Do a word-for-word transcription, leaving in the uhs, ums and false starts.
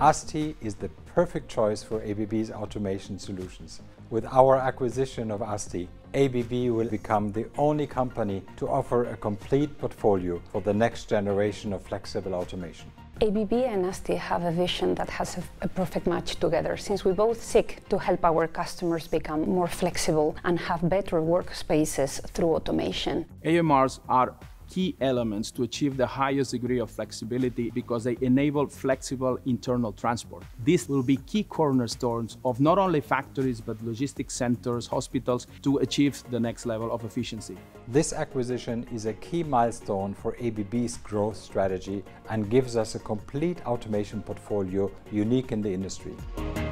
ASTI is the perfect choice for A B B's automation solutions. With our acquisition of ASTI, A B B will become the only company to offer a complete portfolio for the next generation of flexible automation. A B B and ASTI have a vision that has a, a perfect match together, since we both seek to help our customers become more flexible and have better workspaces through automation. A M Rs are key elements to achieve the highest degree of flexibility because they enable flexible internal transport. This will be key cornerstones of not only factories but logistics centers, hospitals, to achieve the next level of efficiency. This acquisition is a key milestone for A B B's growth strategy and gives us a complete automation portfolio unique in the industry.